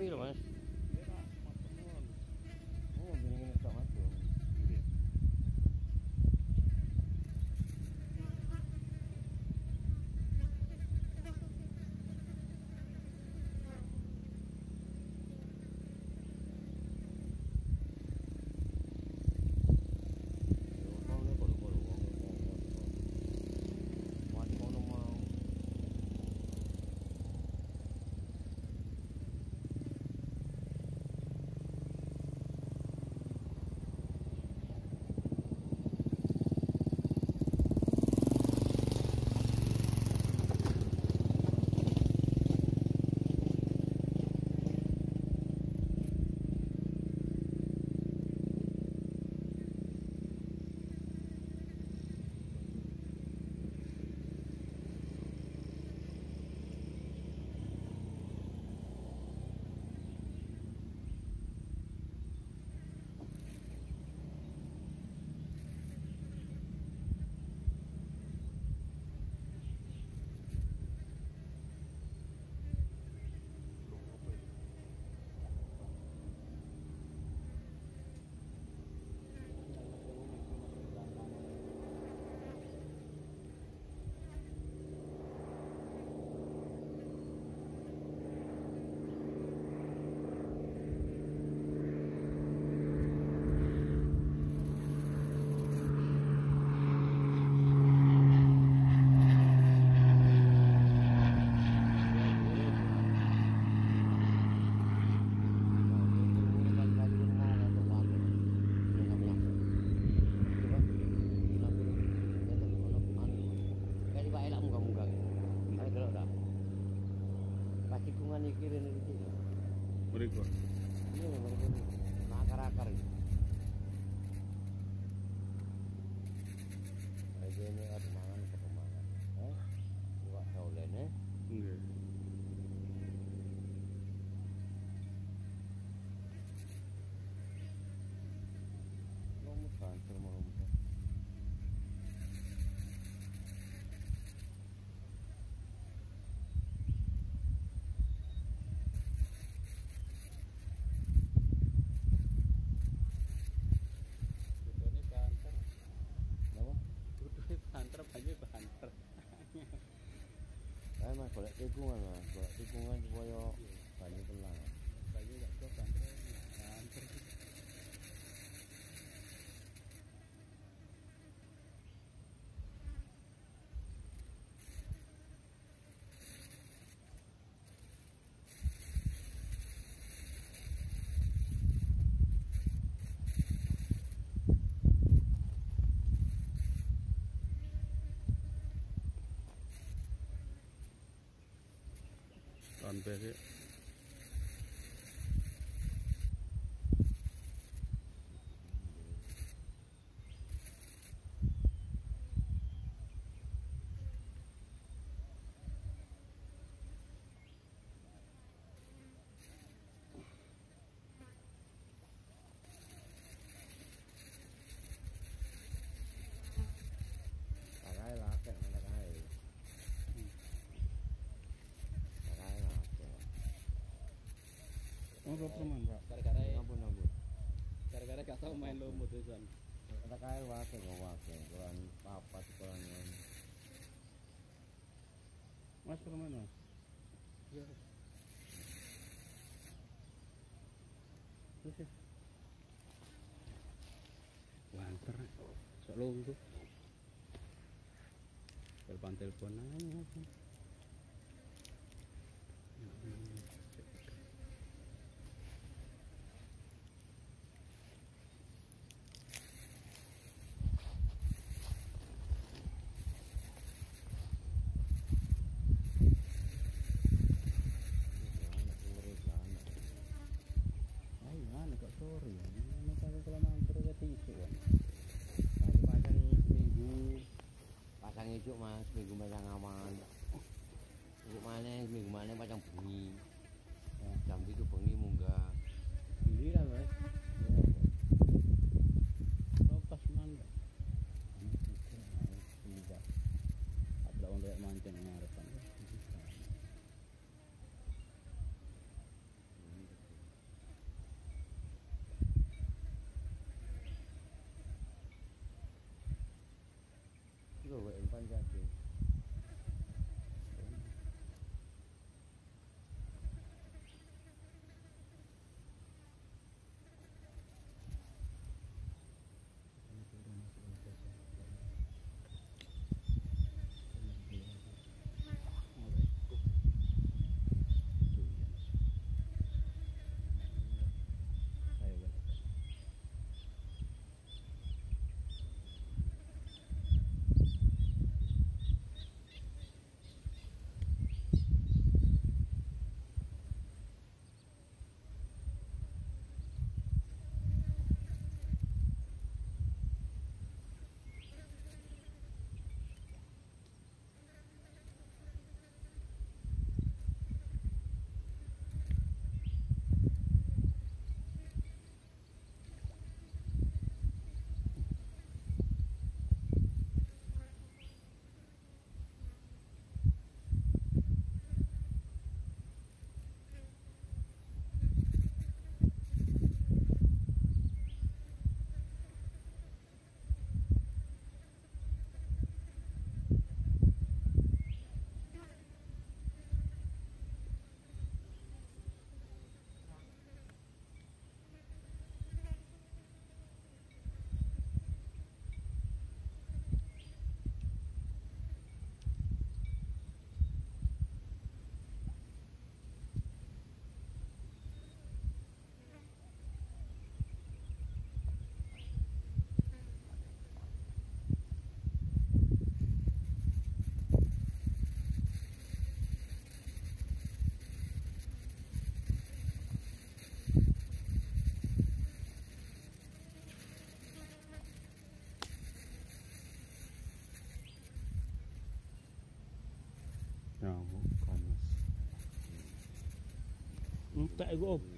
sepi loh mas. Oh gini tak mas. Berikut. Ini akar-akar ini. Aja ini ada mangan ke pemangan. Buat saulen Nggih. Nomor transfer mau nomor. Mas golek tikungan mas, golek tikungan supaya banyu tenang. Banyu gak kok banter. Sampai Pakai lah, kayak mana pakai. Pakai lah. oh perman Pak. Gara-gara gak tau main lumut tuh. Pakai wae wae, kurang apa kurang. Mas perman Mas. Iya. Terus ya. Wanter. Sok lungguh. Telepon aja. Pasang ijuk mas, minggu pasang aman. Ijuk mana, minggu mana pasang bengi. Jam itu bengi munggah. Ini lah mas. Pas mana? Tidak. Ada orang yang mancing yang harapan. Tak ego